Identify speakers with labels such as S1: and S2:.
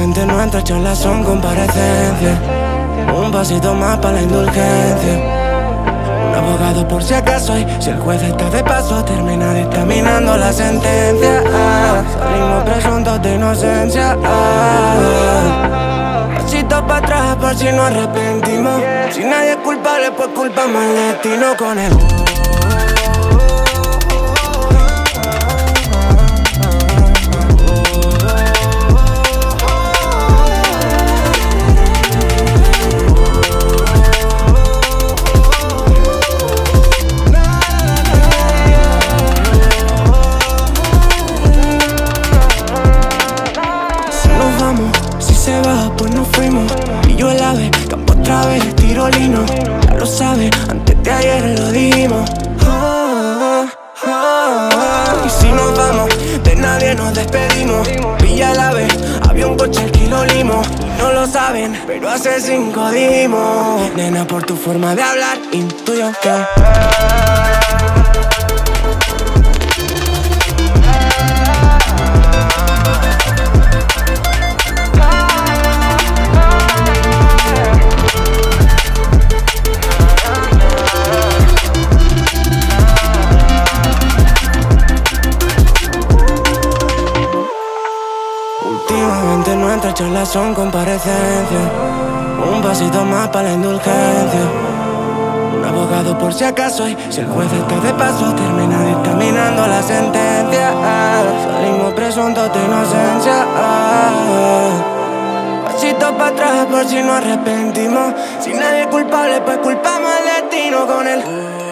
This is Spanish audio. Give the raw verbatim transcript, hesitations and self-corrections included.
S1: Últimamente nuestras charlas son comparecencias. Un pasito más para la indulgencia. Un abogado por si acaso, y si el juez está de paso, termina dictaminando la sentencia. Ah, salimos presuntos de inocencia. Ah, pasitos para atrás por si nos arrepentimos. Si nadie es culpable, pues culpamos al destino con el... Si se va, pues nos fuimos. Y yo el ave, campo otra vez, tiro lino. Ya lo sabes, antes de ayer lo dijimos. Oh, oh, oh. Y si nos vamos, de nadie nos despedimos. Pilla el ave, había un coche al kilo limo. No lo saben, pero hace cinco dimos. Nena, por tu forma de hablar, intuyo que últimamente nuestras charlas son comparecencias. Un pasito más para la indulgencia. Un abogado por si acaso, y si el juez está de paso, termina dictaminando la sentencia. Ah, salimos presuntos de inocencia. Ah, pasitos para atrás por si nos arrepentimos. Si nadie es culpable, pues culpamos al destino con el...